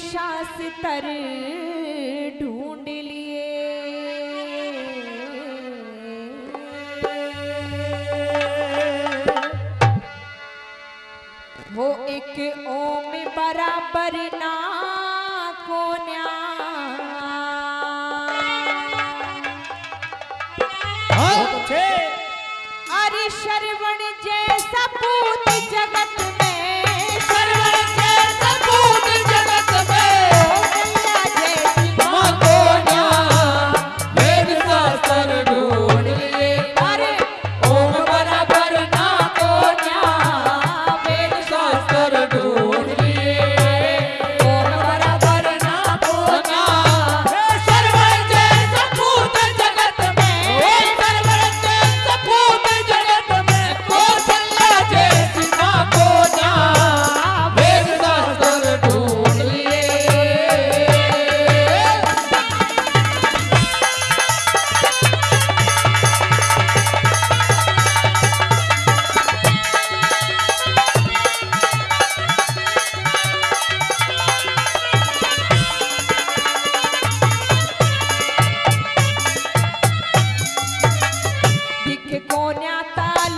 शास्त्र ढूंढ लिए। वो एक ओम बराबर ना को न्या। अरे श्रवण जैसा पूत जगत में, श्रवण जैसा पूत जगत में, कन्या जैसी माँ को न्या। वेद शास्त्र ढूंढ लिए। अरे ओम बराबर ना को न्या, वेद शास्त्र ढूंढ लिए। ओम बराबर ना को न्या, श्रवण जैसा पूत जगत में, श्रवण जैसा पूत जगत में, कौशल्या जैसी माँ को न्या। वेद शास्त्र ढूंढ लिए। दिख कोन्या ताल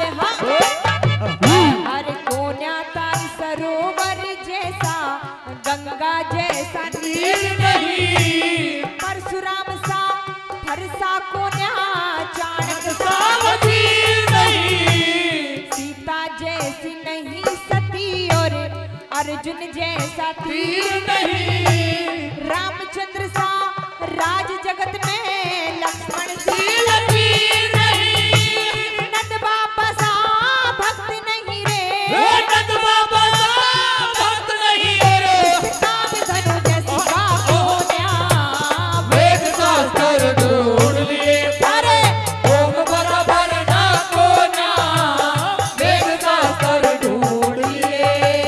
हर कोन्या ताल सरोवर जैसा, गंगा जैसा नील नहीं। परशुराम सा फरसा कोन्या, चाणक सा वजीर नहीं। सीता जैसी नहीं सती और अर्जुन जैसा तीर नहीं। रामचंद्र सा राज जगत में, लक्ष्मण सी लकीर नहीं। नंद बाबा सा भक्त नहीं रे, नंद बाबा सा भक्त नहीं रे। काम धनु जैसी माँ को न्या, वेद शास्त्र ढूंढ लिए। अरे ओम बराबर ना को न्या, वेद शास्त्र ढूंढ लिए।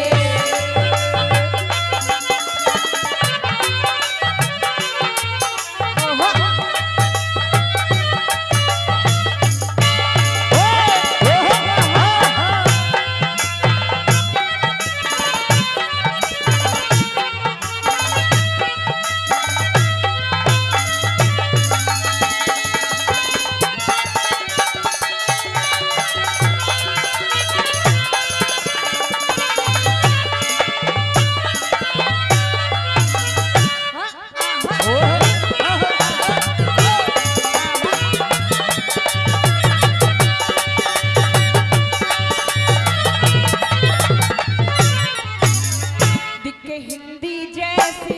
दिखे हिंदी जैसी,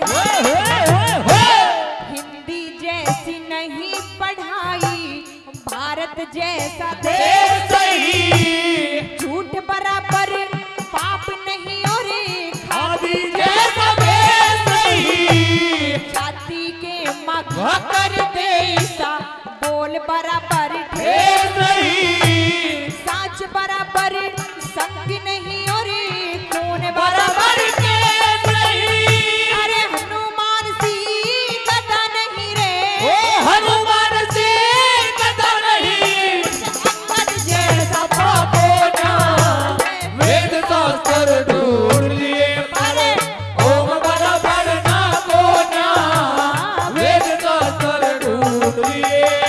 हिंदी जैसी नहीं पढ़ाई, भारत जैसा देश सही। झूठ बराबर पाप नहीं और खादी जैसा देश सही। छाती के मग कर दे ईसा, बोल बराबर ढेर सही। साच बराबर संग नहीं और खून बराबर के सही। अरे हनुमान सी गदा नहीं रे, हनुमान सी गदा नहीं। अंगद जैसा पापो ना, वेद शास्त्र ढूंढ लिए। अरे ओम बराबर ना को न्या, वेद शास्त्र ढूंढ लिए।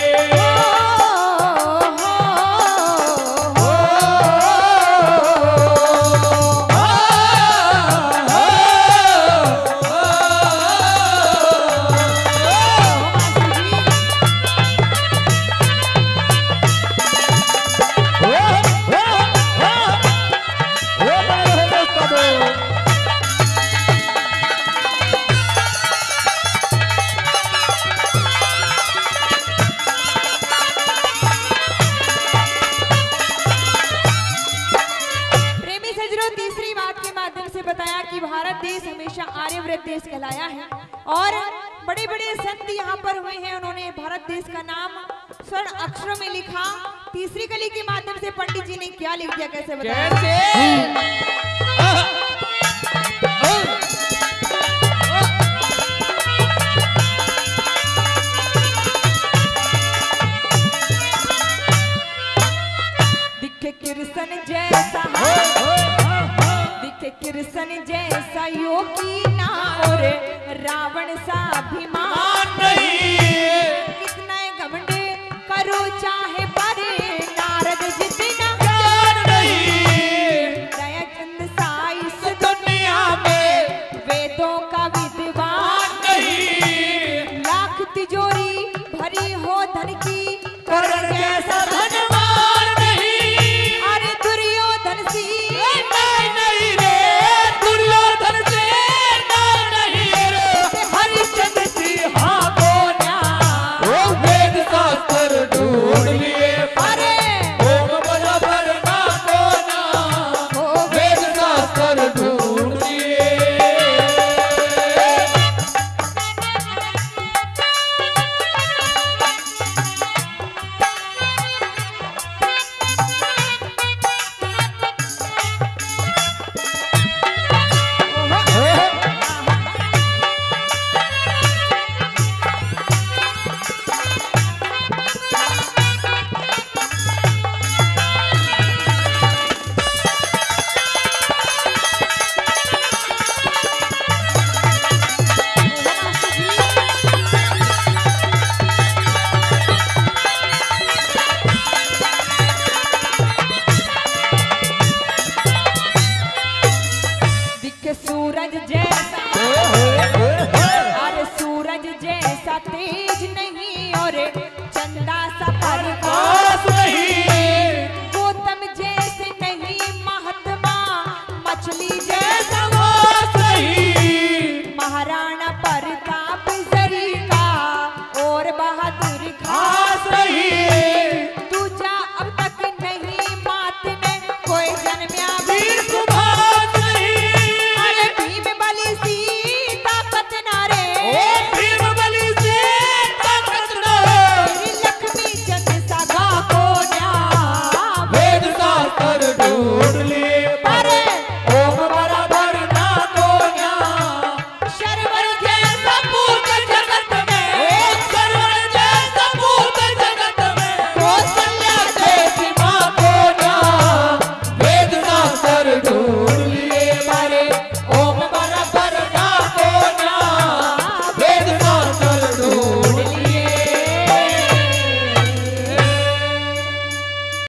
प्रेमी सज्जनों, तीसरी बात के माध्यम से बताया कि भारत देश हमेशा आर्यव्रत देश कहलाया है और बड़े बड़े संत यहाँ पर हुए हैं। उन्होंने भारत देश का नाम स्वर्ण अक्षरों में लिखा। तीसरी कली के माध्यम से पंडित जी ने क्या लिख दिया, कैसे बताया? दिखे कृष्ण जैसा, दिखे कृष्ण जैसा योगी ना और रावण सा अभिमान नहीं, कितना घमंड करो चाहे